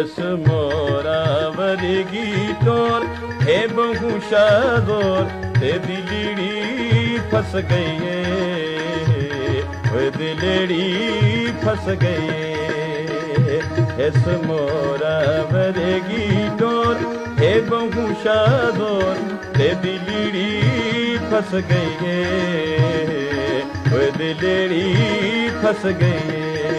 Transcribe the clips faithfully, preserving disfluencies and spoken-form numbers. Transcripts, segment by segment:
इस मोरा वर्गी टोर हे बहु शादोर ते दिलड़ी फंस गई है दिलड़ी फंस गई इस मोरा वर्गी टोर हे बहु शादोर ते दिलड़ी फंस गई है दिलड़ी फंस गई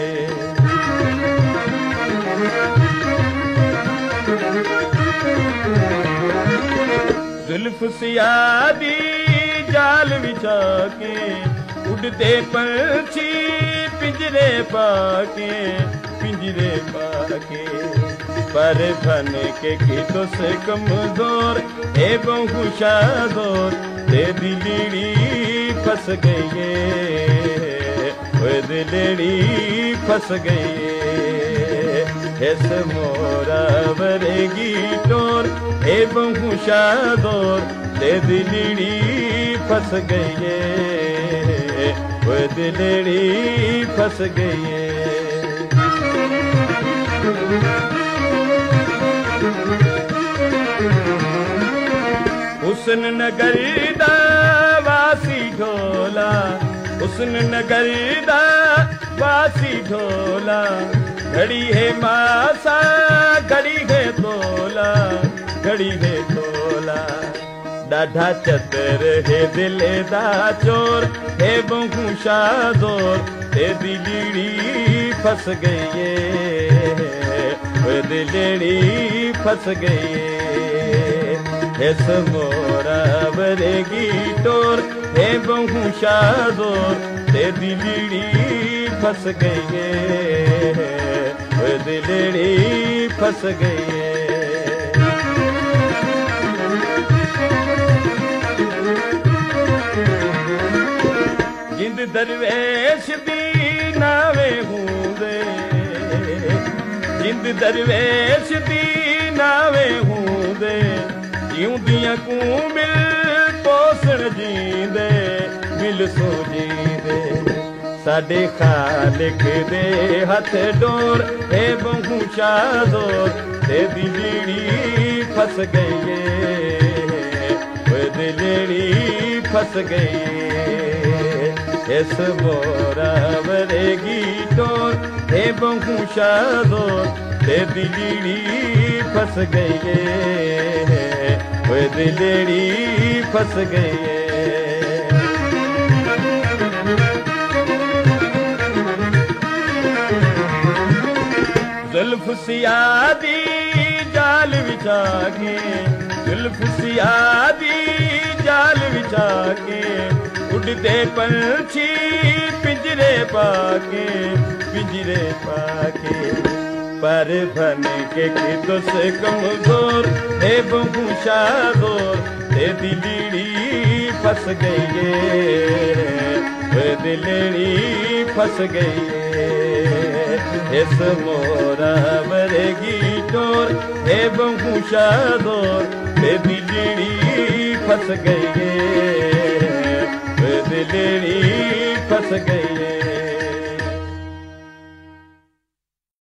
जुल्फ सियादी जाल बिछा के उड़ते पंछी पिंजरे पाके पिंजरे पाके पर फन के गीतों से कमजोर हे बहु शादोर ते दिलड़ी फंस गई वो दिलड़ी फंस गई इस मोरा वर्गी टोर हे बहु शादोर ते दिलड़ी फंस गई वो दिलड़ी फंस गई हुस्न नगर दा वासी ढोला हुस्न नगर दा वासी ढोला घड़ी है मासा घड़ी है तोला घड़ी है तोला डाढ़ा चतर है दिल दा चोर हे बहु शादोर ते दिलड़ी फंस गई वो दिलड़ी फंस गई इस मोरा वर्गी टोर हे बहु शादोर ते दिलड़ी फंस गई वो दिलड़ी फंस गई जिंद दरवेश दी नावे हूंदे जिंद दरवेश दी नावे हूंदे जिउंदियां कू मिल पोसण जींदे मिल सो जींदे साडे खालिक दे हथ डोर हे बहु शादोर ते दिलड़ी फंस गई वो दिलड़ी फंस गई इस मोरा वर्गी टोर हे बहु शादोर ते दिलड़ी फंस गई वो दिलड़ी फंस गई जुल्फ सियादी जाल बिछा के जुल्फ सियादी जाल बिछा के उड़ते पंछी पिंजरे पाके पिंजरे पाके पर फन के गीतों से कमजोर हे बहु शादोर ते दिलड़ी फंस गई वो दिलड़ी फंस गई इस मोरा वर्गी टोर हे बहु शादोर ते दिलड़ी फंस गई वो दिलड़ी फंस गई